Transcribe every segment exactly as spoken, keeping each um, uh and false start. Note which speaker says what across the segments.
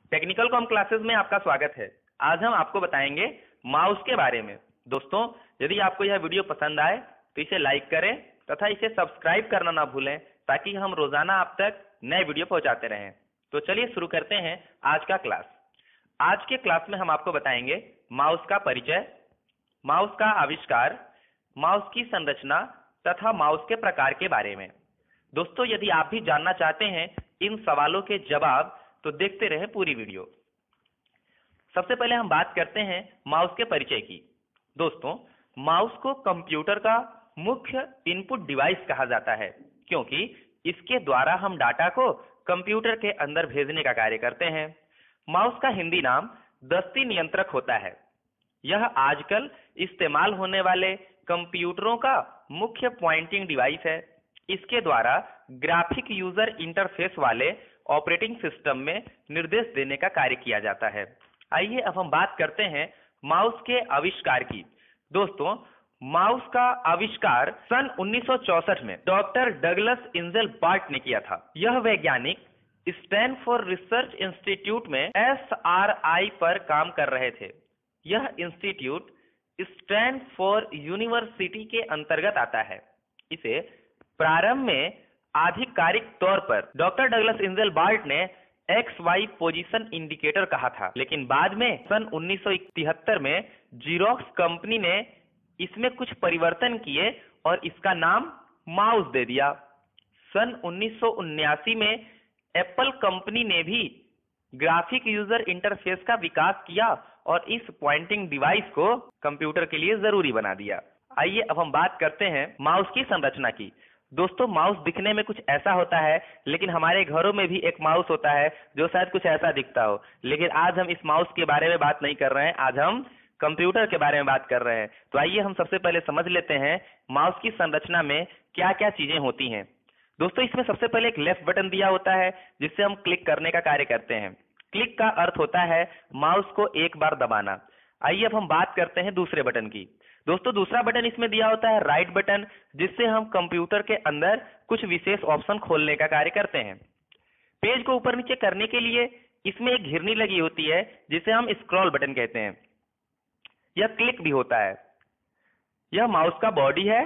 Speaker 1: Technical com classes में आपका स्वागत है। आज हम आपको बताएंगे माउस के बारे में। दोस्तों, यदि आपको यह वीडियो पसंद आए तो इसे लाइक करें तथा इसे सब्सक्राइब करना ना भूलें ताकि हम रोजाना आप तक नए वीडियो पहुंचाते रहें। तो चलिए शुरू करते हैं आज का क्लास। आज के क्लास में हम आपको बताएंगे माउस का परिचय, माउस का आविष्कार, माउस की संरचना तथा माउस के प्रकार के बारे में। दोस्तों, यदि आप भी जानना चाहते हैं इन सवालों के जवाब तो देखते रहें पूरी वीडियो। सबसे पहले हम बात करते हैं माउस के परिचय की। दोस्तों, माउस को कंप्यूटर का मुख्य इनपुट डिवाइस कहा जाता है क्योंकि इसके द्वारा हम डाटा को कंप्यूटर के अंदर भेजने का कार्य करते हैं। माउस का हिंदी नाम दस्ती नियंत्रक होता है। यह आजकल इस्तेमाल होने वाले कंप्यूटरों का मुख्य पॉइंटिंग डिवाइस है। इसके द्वारा ग्राफिक यूजर इंटरफेस वाले ऑपरेटिंग सिस्टम में निर्देश देने का कार्य किया जाता है। आइए अब हम बात करते हैं माउस के आविष्कार की। दोस्तों, माउस का आविष्कार सन उन्नीस सौ चौसठ में डॉक्टर डगलस इंजेलबार्ट ने किया था। यह वैज्ञानिक स्टैनफोर्ड रिसर्च इंस्टीट्यूट में एस आर आई पर काम कर रहे थे। यह इंस्टीट्यूट स्टैनफोर्ड यूनिवर्सिटी के अंतर्गत आता है। इसे प्रारंभ में आधिकारिक तौर पर डॉक्टर डगलस इंजेलबार्ट ने एक्स वाई पोजीशन इंडिकेटर कहा था, लेकिन बाद में सन उन्नीस सौ तिहत्तर में जीरोक्स कंपनी ने इसमें कुछ परिवर्तन किए और इसका नाम माउस दे दिया। सन उन्नीस सौ उन्यासी में एप्पल कंपनी ने भी ग्राफिक यूजर इंटरफेस का विकास किया और इस पॉइंटिंग डिवाइस को कंप्यूटर के लिए जरूरी बना दिया। आइए अब हम बात करते हैं माउस की संरचना की। दोस्तों, माउस दिखने में कुछ ऐसा होता है, लेकिन हमारे घरों में भी एक माउस होता है जो शायद कुछ ऐसा दिखता हो। लेकिन आज हम इस माउस के बारे में बात नहीं कर रहे हैं, आज हम कंप्यूटर के बारे में बात कर रहे हैं। तो आइए हम सबसे पहले समझ लेते हैं माउस की संरचना में क्या क्या चीजें होती हैं। दोस्तों, इसमें सबसे पहले एक लेफ्ट बटन दिया होता है जिससे हम क्लिक करने का कार्य करते हैं। क्लिक का अर्थ होता है माउस को एक बार दबाना। आइए अब हम बात करते हैं दूसरे बटन की। दोस्तों, दूसरा बटन इसमें दिया होता है राइट बटन, जिससे हम कंप्यूटर के अंदर कुछ विशेष ऑप्शन खोलने का कार्य करते हैं। पेज को ऊपर नीचे करने के लिए इसमें एक घिरनी लगी होती है जिसे हम स्क्रॉल बटन कहते हैं। यह क्लिक भी होता है। यह माउस का बॉडी है,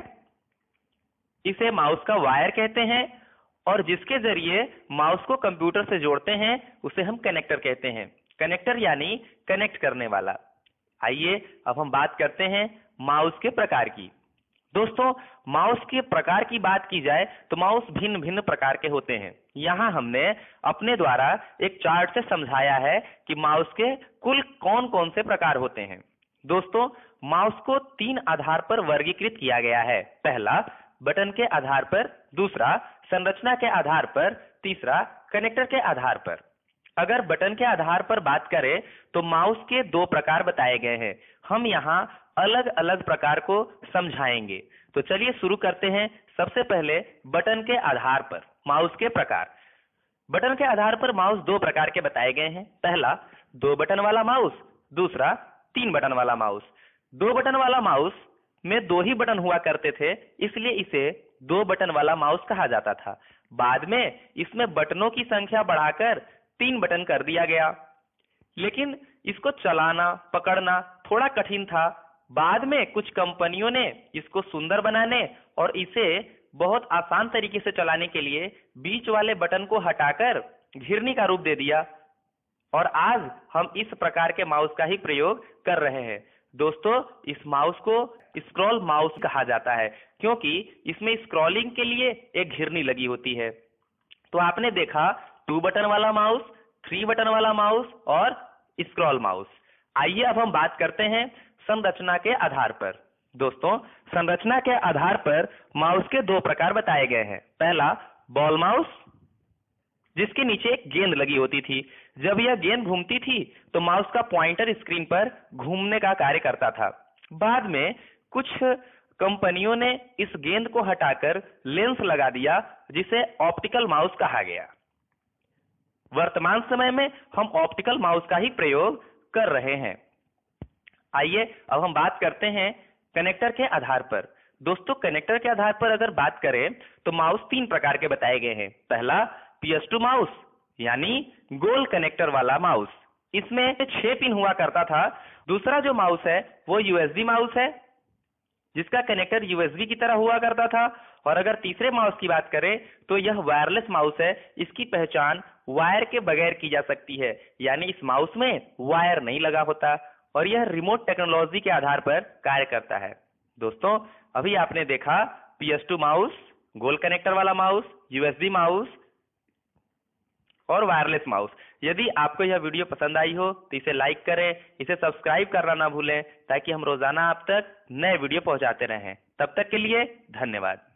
Speaker 1: इसे माउस का वायर कहते हैं और जिसके जरिए माउस को कंप्यूटर से जोड़ते हैं उसे हम कनेक्टर कहते हैं। कनेक्टर यानी कनेक्ट करने वाला। आइए अब हम बात करते हैं माउस के प्रकार की। दोस्तों, माउस के प्रकार की बात की जाए तो माउस भिन्न भिन्न प्रकार के होते हैं। यहाँ हमने अपने द्वारा एक चार्ट से समझाया है कि माउस के कुल कौन कौन से प्रकार होते हैं। दोस्तों, माउस को तीन आधार पर वर्गीकृत किया गया है। पहला बटन के आधार पर, दूसरा संरचना के आधार पर, तीसरा कनेक्टर के आधार पर। अगर बटन के आधार पर बात करें तो माउस के दो प्रकार बताए गए हैं। हम यहाँ अलग अलग प्रकार को समझाएंगे। तो चलिए शुरू करते हैं। सबसे पहले बटन के आधार पर माउस के प्रकार। बटन के आधार पर माउस दो प्रकार के बताए गए हैं। पहला दो बटन वाला माउस, दूसरा तीन बटन वाला माउस। दो बटन वाला माउस में दो ही बटन हुआ करते थे, इसलिए इसे दो बटन वाला माउस कहा जाता था। बाद में इसमें बटनों की संख्या बढ़ाकर तीन बटन कर दिया गया, लेकिन इसको चलाना पकड़ना थोड़ा कठिन था। बाद में कुछ कंपनियों ने इसको सुंदर बनाने और इसे बहुत आसान तरीके से चलाने के लिए बीच वाले बटन को हटाकर घिरनी का रूप दे दिया और आज हम इस प्रकार के माउस का ही प्रयोग कर रहे हैं। दोस्तों, इस माउस को स्क्रॉल माउस कहा जाता है क्योंकि इसमें स्क्रॉलिंग के लिए एक घिरनी लगी होती है। तो आपने देखा टू बटन वाला माउस, थ्री बटन वाला माउस और स्क्रॉल माउस। आइए अब हम बात करते हैं संरचना के आधार पर। दोस्तों, संरचना के आधार पर माउस के दो प्रकार बताए गए हैं। पहला बॉल माउस, जिसके नीचे एक गेंद लगी होती थी। जब यह गेंद घूमती थी तो माउस का पॉइंटर स्क्रीन पर घूमने का कार्य करता था। बाद में कुछ कंपनियों ने इस गेंद को हटाकर लेंस लगा दिया, जिसे ऑप्टिकल माउस कहा गया। वर्तमान समय में हम ऑप्टिकल माउस का ही प्रयोग कर रहे हैं। आइए अब हम बात करते हैं कनेक्टर के आधार पर। दोस्तों, कनेक्टर के आधार पर अगर बात करें तो माउस तीन प्रकार के बताए गए हैं। पहला पी एस टू माउस यानी गोल कनेक्टर वाला माउस। इसमें छह पिन हुआ करता था। दूसरा जो माउस है वो यूएसबी माउस है, जिसका कनेक्टर यूएसबी की तरह हुआ करता था। और अगर तीसरे माउस की बात करें तो यह वायरलेस माउस है। इसकी पहचान वायर के बगैर की जा सकती है, यानी इस माउस में वायर नहीं लगा होता और यह रिमोट टेक्नोलॉजी के आधार पर कार्य करता है। दोस्तों, अभी आपने देखा पी एस टू माउस, गोल कनेक्टर वाला माउस, यूएसबी माउस और वायरलेस माउस। यदि आपको यह वीडियो पसंद आई हो तो इसे लाइक करें, इसे सब्सक्राइब करना ना भूलें, ताकि हम रोजाना आप तक नए वीडियो पहुंचाते रहें। तब तक के लिए धन्यवाद।